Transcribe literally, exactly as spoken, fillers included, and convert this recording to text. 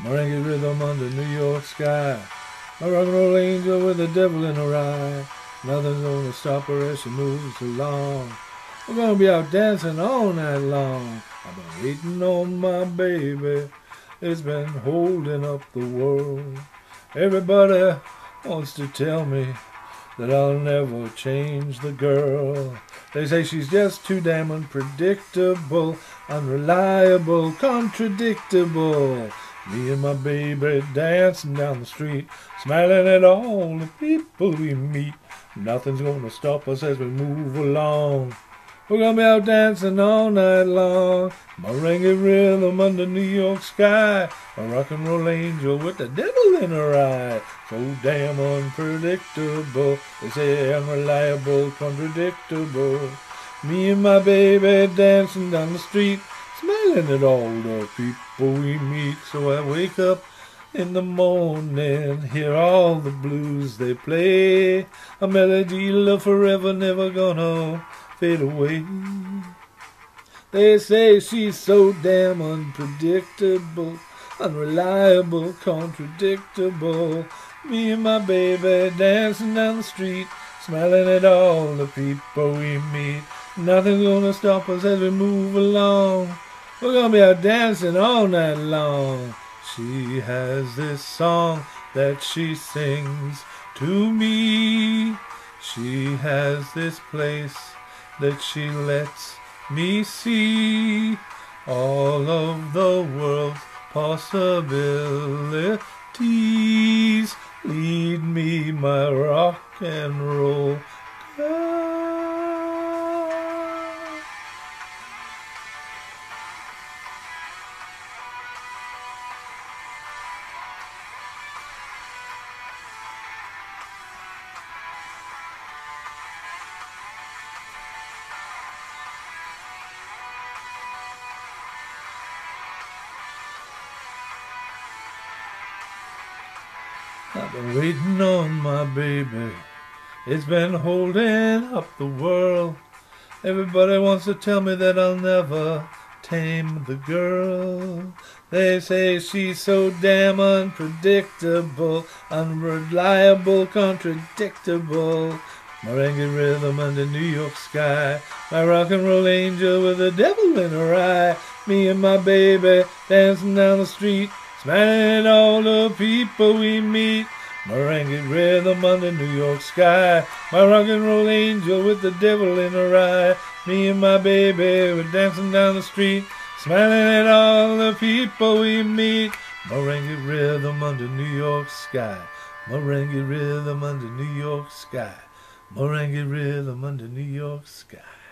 Merengue rhythm under New York sky. A rock and roll angel with the devil in her eye. Nothing's gonna stop her as she moves along. We're gonna be out dancing all night long. I've been waiting on my baby. It's been holding up the world. Everybody wants to tell me that I'll never change the girl. They say she's just too damn unpredictable, unreliable, contradictable. Me and my baby dancing down the street, smiling at all the people we meet. Nothing's gonna stop us as we move along. We're gonna be out dancing all night long. Merengue rhythm under New York sky. A rock and roll angel with the devil in her eye. So damn unpredictable. They say unreliable, contradictable. Me and my baby dancing down the street, smiling at all the people we meet. So I wake up in the morning, hear all the blues they play. A melody love forever, never gonna fade away. They say she's so damn unpredictable, unreliable, contradictable. Me and my baby dancing down the street, smiling at all the people we meet. Nothing's gonna stop us as we move along. We're gonna be out dancing all night long. She has this song that she sings to me. She has this place that she lets me see. All of the world's possibilities. Lead me, my rock and roll girl. I've been waiting on my baby. It's been holding up the world. Everybody wants to tell me that I'll never tame the girl. They say she's so damn unpredictable, unreliable, contradictable. Merengue rhythm under New York sky. My rock and roll angel with the devil in her eye. Me and my baby dancing down the street, smiling at all the people we meet. Merengue rhythm under New York sky. My rock and roll angel with the devil in her eye. Me and my baby were dancing down the street, smiling at all the people we meet. Merengue rhythm under New York sky. Merengue rhythm under New York sky. Merengue rhythm under New York sky.